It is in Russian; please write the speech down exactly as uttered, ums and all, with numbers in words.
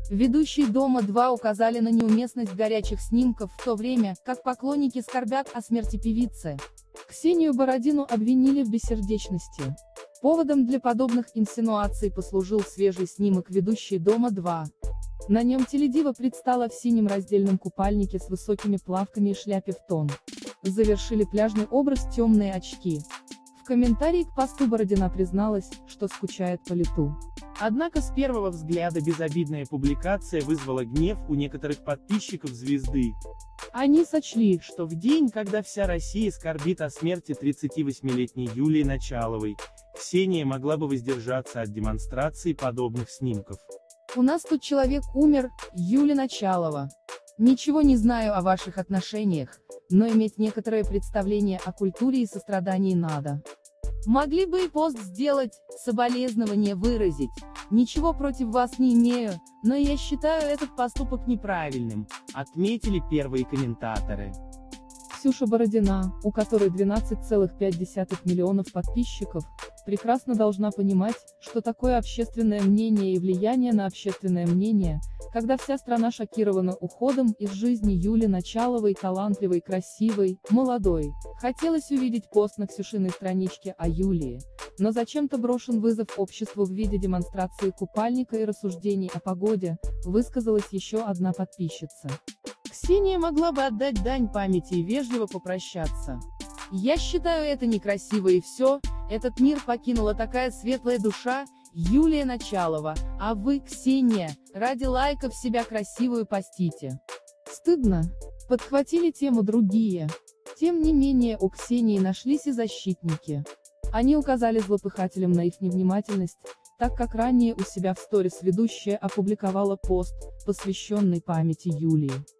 Ведущие «Дома-два» указали на неуместность горячих снимков, в то время, как поклонники скорбят о смерти певицы. Ксению Бородину обвинили в бессердечности. Поводом для подобных инсинуаций послужил свежий снимок ведущей «Дома-два». На нем теледива предстала в синем раздельном купальнике с высокими плавками и шляпе в тон. Завершили пляжный образ темные очки. В комментарии к посту Бородина призналась, что скучает по лету. Однако с первого взгляда безобидная публикация вызвала гнев у некоторых подписчиков звезды. Они сочли, что в день, когда вся Россия скорбит о смерти тридцативосьмилетней Юлии Началовой, Ксения могла бы воздержаться от демонстрации подобных снимков. «У нас тут человек умер, Юля Началова. Ничего не знаю о ваших отношениях, но иметь некоторое представление о культуре и сострадании надо. Могли бы и пост сделать, соболезнования выразить. Ничего против вас не имею, но я считаю этот поступок неправильным», отметили первые комментаторы. Ксюша Бородина, у которой двенадцать целых пять десятых миллионов подписчиков, прекрасно должна понимать, что такое общественное мнение и влияние на общественное мнение, когда вся страна шокирована уходом из жизни Юли Началовой, талантливой, красивой, молодой. Хотелось увидеть пост на Ксюшиной страничке о Юлии, но зачем-то брошен вызов обществу в виде демонстрации купальника и рассуждений о погоде, высказалась еще одна подписчица. Ксения могла бы отдать дань памяти и вежливо попрощаться. «Я считаю это некрасиво и все, этот мир покинула такая светлая душа, Юлия Началова, а вы, Ксения, ради лайков себя красивую постите. Стыдно», подхватили тему другие. Тем не менее у Ксении нашлись и защитники. Они указали злопыхателям на их невнимательность, так как ранее у себя в сторис ведущая опубликовала пост, посвященный памяти Юлии.